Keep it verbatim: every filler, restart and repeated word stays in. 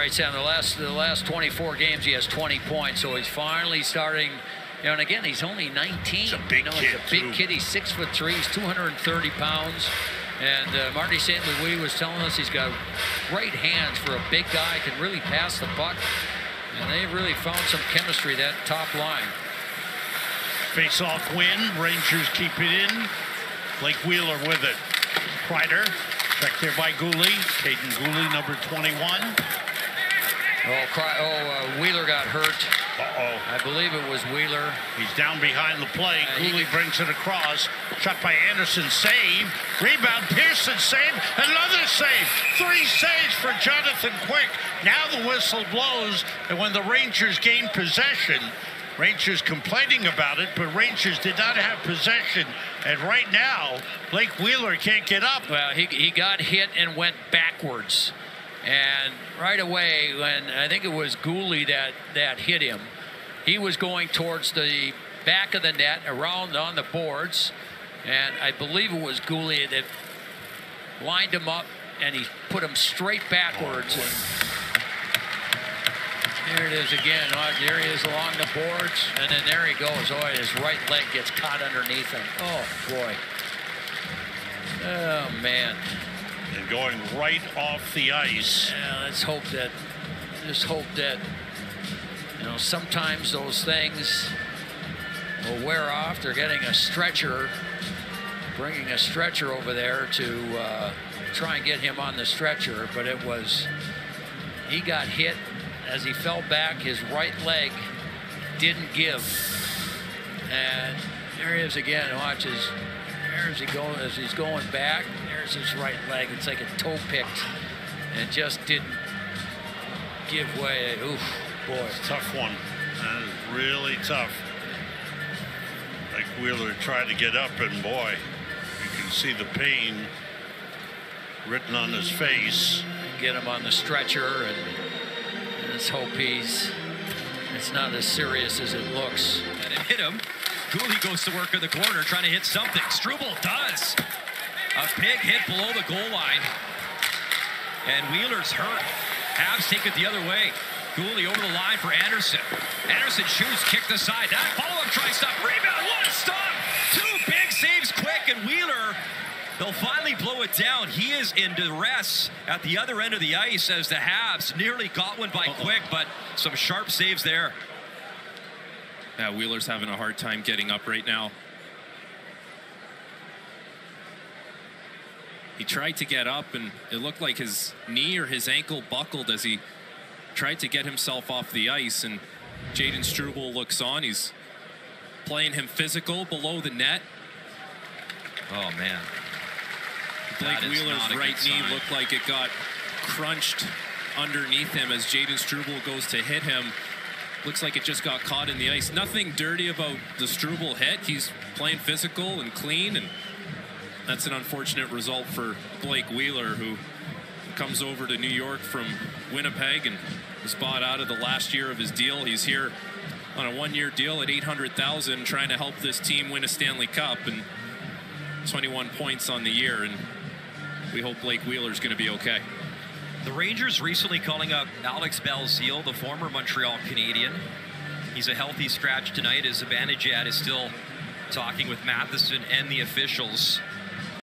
Right, Sam. The last the last twenty-four games, he has twenty points. So he's finally starting. You know, and again, he's only nineteen. He's a big you know, kid, he's a big too. kid. He's six foot three. He's two hundred thirty pounds. And uh, Marty Saint Louis was telling us he's got great hands for a big guy. Can really pass the puck. And they've really found some chemistry, that top line. Face-off win. Rangers keep it in. Blake Wheeler with it. Kreider. Checked there by Gooley. Caden Gooley, number twenty-one. Oh, cry, oh uh, Wheeler got hurt. Uh-oh. I believe it was Wheeler. He's down behind the play. Uh, Gooley he, brings it across. Shot by Anderson. Save. Rebound. Pearson save. Another save. Three saves for Jonathan Quick. Now the whistle blows. And when the Rangers gain possession, Rangers complaining about it, but Rangers did not have possession. And right now, Blake Wheeler can't get up. Well, he, he got hit and went backwards. And right away, when I think it was Gooley that, that hit him, he was going towards the back of the net, around on the boards. And I believe it was Gooley that lined him up, and he put him straight backwards. And there it is again. Oh, there he is along the boards. And then there he goes. Oh, his right leg gets caught underneath him. Oh, boy. Oh, man. And going right off the ice. Yeah, let's hope that, just hope that, you know, sometimes those things will wear off. They're getting a stretcher, bringing a stretcher over there to uh, try and get him on the stretcher. But it was, he got hit as he fell back. His right leg didn't give. And there he is again. Watch his, there's he going, as he's going back. There's his right leg. It's like a toe picked and just didn't give way. Oof, boy. Tough one. That is really tough. Like Wheeler tried to get up, and boy, you can see the pain written on his face. Get him on the stretcher, and let's hope he's, it's not as serious as it looks. And it hit him. Gooley goes to work in the corner trying to hit something. Struble does. A big hit below the goal line. And Wheeler's hurt. Habs take it the other way. Gooley over the line for Anderson. Anderson shoots, kicked aside. That follow-up try stop. Rebound, what a stop! Two big saves quick, and Wheeler, they'll finally blow it down. He is in duress at the other end of the ice as the Habs nearly got one by Uh-oh. Quick, but some sharp saves there. Yeah, Wheeler's having a hard time getting up right now. He tried to get up, and it looked like his knee or his ankle buckled as he tried to get himself off the ice, and Jayden Struble looks on. He's playing him physical below the net. Oh, man. Blake Wheeler's right knee looked like it got crunched underneath him as Jayden Struble goes to hit him. Looks like it just got caught in the ice. Nothing dirty about the Struble hit. He's playing physical and clean, and that's an unfortunate result for Blake Wheeler, who comes over to New York from Winnipeg and was bought out of the last year of his deal. He's here on a one-year deal at eight hundred thousand dollars, trying to help this team win a Stanley Cup, and twenty-one points on the year, and we hope Blake Wheeler's going to be okay. The Rangers recently calling up Alex Belzile, the former Montreal Canadian. He's a healthy scratch tonight as Zibanejad is still talking with Matheson and the officials.